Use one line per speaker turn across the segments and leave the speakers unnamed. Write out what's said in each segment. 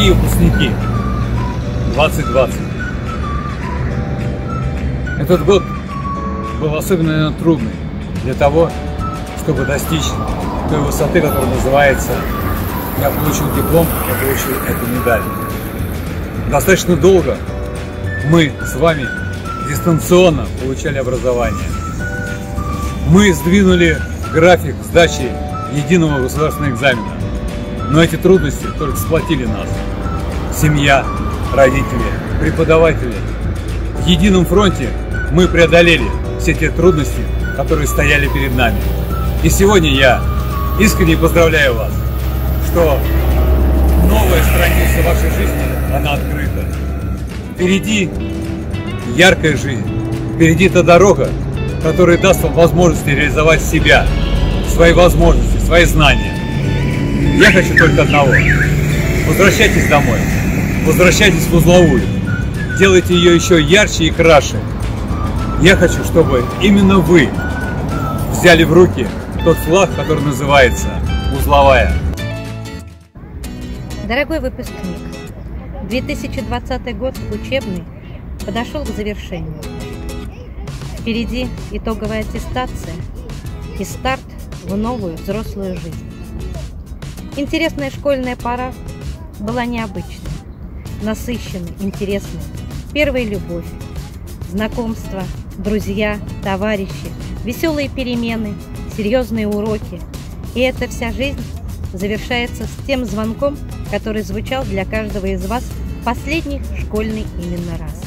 Дорогие выпускники 2020, этот год был особенно, наверное, трудный для того, чтобы достичь той высоты, которая называется «Я получил диплом, я получил эту медаль». Достаточно долго мы с вами дистанционно получали образование. Мы сдвинули график сдачи единого государственного экзамена. Но эти трудности только сплотили нас. Семья, родители, преподаватели. В едином фронте мы преодолели все те трудности, которые стояли перед нами. И сегодня я искренне поздравляю вас, что новая страница вашей жизни, она открыта. Впереди яркая жизнь, впереди та дорога, которая даст вам возможность реализовать себя, свои возможности, свои знания. Я хочу только одного. Возвращайтесь домой, возвращайтесь в узловую, делайте ее еще ярче и краше. Я хочу, чтобы именно вы взяли в руки тот флаг, который называется узловая.
Дорогой выпускник, 2020 год учебный подошел к завершению. Впереди итоговая аттестация и старт в новую взрослую жизнь. Интересная школьная пора была необычной, насыщенной, интересной. Первая любовь, знакомства, друзья, товарищи, веселые перемены, серьезные уроки. И эта вся жизнь завершается с тем звонком, который звучал для каждого из вас в последний школьный именно раз.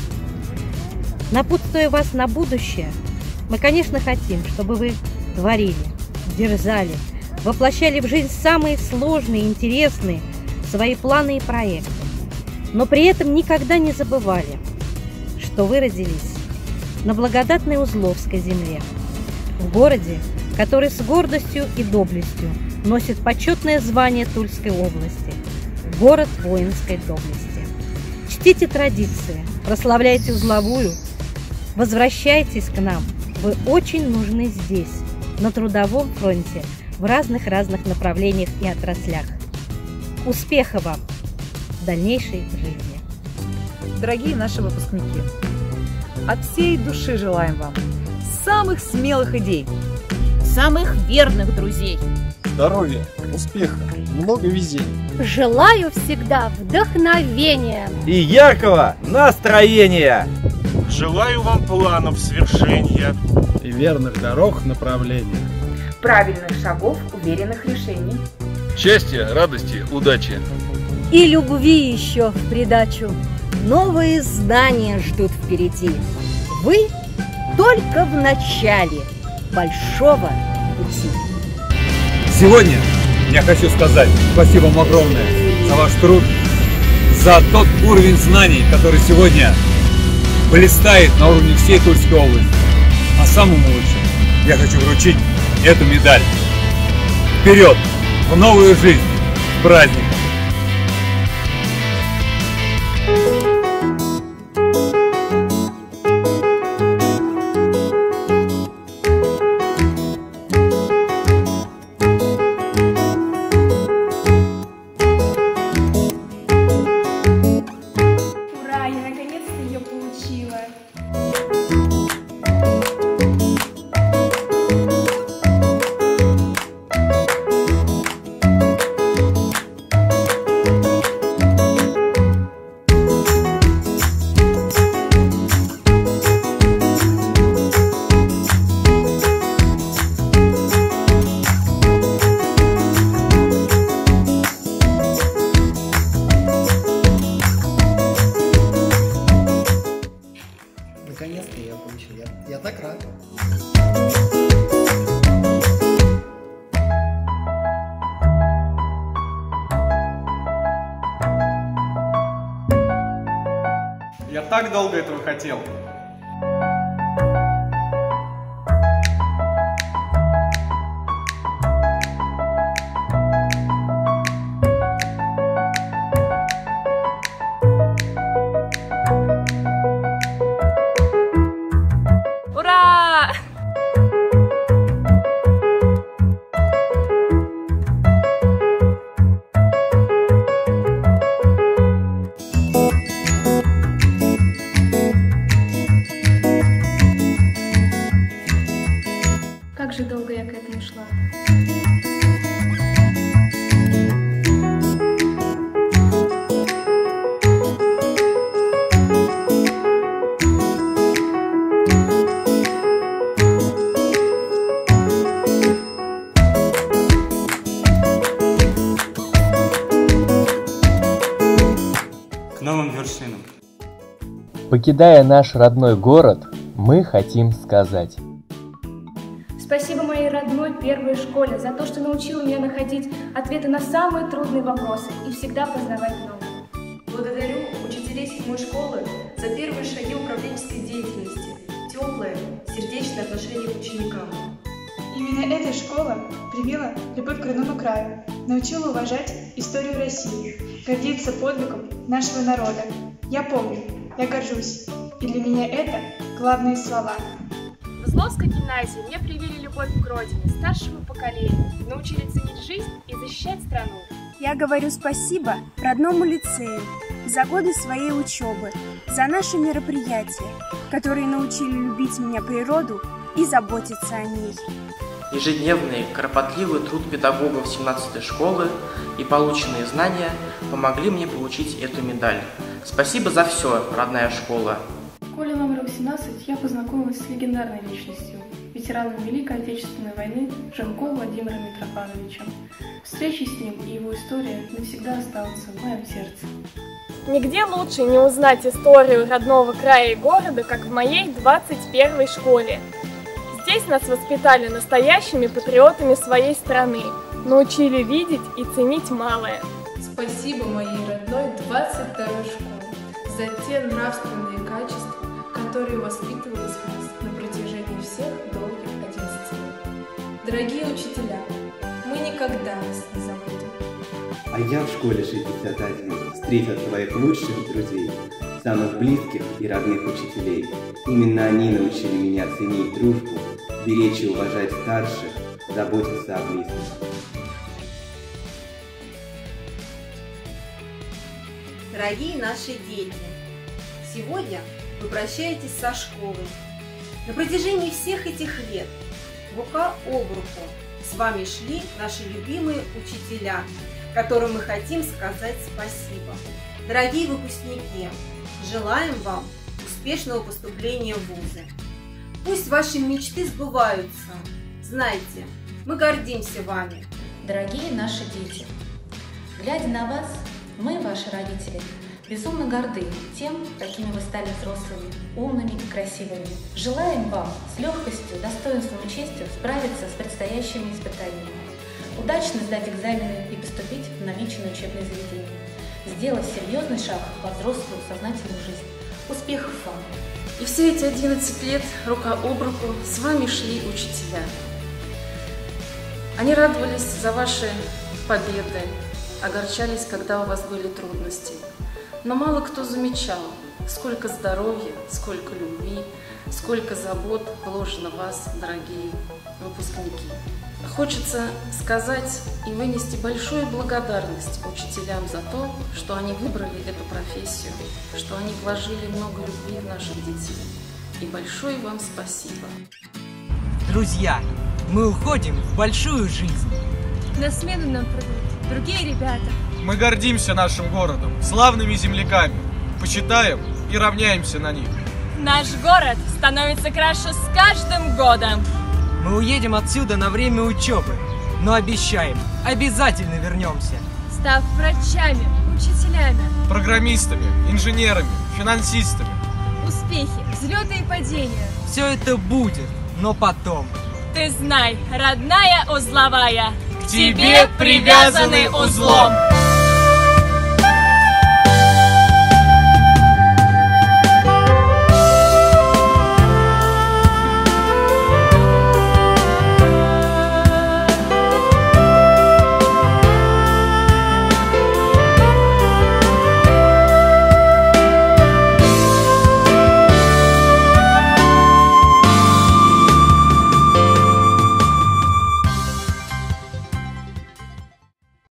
Напутствуя вас на будущее, мы, конечно, хотим, чтобы вы творили, дерзали, воплощали в жизнь самые сложные, интересные свои планы и проекты, но при этом никогда не забывали, что вы родились на благодатной Узловской земле, в городе, который с гордостью и доблестью носит почетное звание Тульской области, город воинской доблести. Чтите традиции, прославляйте узловую, возвращайтесь к нам, вы очень нужны здесь, на трудовом фронте, в разных направлениях и отраслях. Успеха вам в дальнейшей жизни!
Дорогие наши выпускники, от всей души желаем вам самых смелых идей,
самых верных друзей,
здоровья, успеха, много везения.
Желаю всегда вдохновения
и яркого настроения.
Желаю вам планов свершения
и верных дорог направления,
правильных шагов, уверенных решений,
счастья, радости, удачи
и любви еще в придачу.
Новые знания ждут впереди. Вы только в начале большого пути.
Сегодня я хочу сказать спасибо вам огромное за ваш труд, за тот уровень знаний, который сегодня блистает на уровне всей Тульской области. А самому лучшему я хочу вручить эту медаль. Вперед, в новую жизнь, с праздником!
Ура, я наконец-то ее получила!
Наконец-то я получил. Я так рад.
Я так долго этого хотел.
Ура!
Покидая наш родной город, мы хотим сказать:
спасибо моей родной первой школе за то, что научила меня находить ответы на самые трудные вопросы и всегда познавать новые.
Благодарю учителей 7-й школы за первые шаги управленческой деятельности, теплое, сердечное отношение к ученикам.
Именно эта школа привила любовь к родному краю, научила уважать историю России, гордиться подвигом нашего народа. Я помню, я горжусь, и для меня это главные слова.
В Узловской гимназии мне привили любовь к родине, старшему поколению, научили ценить жизнь и защищать страну.
Я говорю спасибо родному лицею за годы своей учебы, за наши мероприятия, которые научили любить меня природу и заботиться о ней.
Ежедневный, кропотливый труд педагогов 17-й школы и полученные знания помогли мне получить эту медаль. Спасибо за все, родная школа.
В школе номер 18 я познакомилась с легендарной личностью, ветераном Великой Отечественной войны Жанковым Владимиром Митрофановичем. Встреча с ним и его история навсегда останутся в моем сердце.
Нигде лучше не узнать историю родного края и города, как в моей 21-й школе. Здесь нас воспитали настоящими патриотами своей страны, научили видеть и ценить малое.
Спасибо моей родной 22-й школе за те нравственные качества, которые воспитывались в нас на протяжении всех долгих 11 лет. Дорогие учителя, мы никогда вас не забудем.
А я в школе 61 встретил твоих лучших друзей, самых близких и родных учителей. Именно они научили меня ценить дружбу, беречь и уважать старших, заботиться о близких.
Дорогие наши дети, сегодня вы прощаетесь со школой. На протяжении всех этих лет рука об руку с вами шли наши любимые учителя, которым мы хотим сказать спасибо. Дорогие выпускники, желаем вам успешного поступления в вузы. Пусть ваши мечты сбываются. Знайте, мы гордимся вами.
Дорогие наши дети, глядя на вас, мы, ваши родители, безумно горды тем, какими вы стали взрослыми, умными и красивыми. Желаем вам с легкостью, достоинством и честью справиться с предстоящими испытаниями, удачно сдать экзамены и поступить в намеченное учебное заведение, сделав серьезный шаг во взрослую сознательную жизнь. Успехов вам!
И все эти 11 лет рука об руку с вами шли учителя. Они радовались за ваши победы, огорчались, когда у вас были трудности. Но мало кто замечал, сколько здоровья, сколько любви, сколько забот вложено в вас, дорогие выпускники. Хочется сказать и вынести большую благодарность учителям за то, что они выбрали эту профессию, что они вложили много любви в наших детей. И большое вам спасибо.
Друзья, мы уходим в большую жизнь.
На смену нам придут другие ребята.
Мы гордимся нашим городом, славными земляками, почитаем и равняемся на них.
Наш город становится краше с каждым годом.
Мы уедем отсюда на время учебы, но обещаем, обязательно вернемся.
Став врачами, учителями,
программистами, инженерами, финансистами.
Успехи, взлеты и падения.
Все это будет, но потом.
Ты знай, родная узловая,
к тебе привязаны узлом.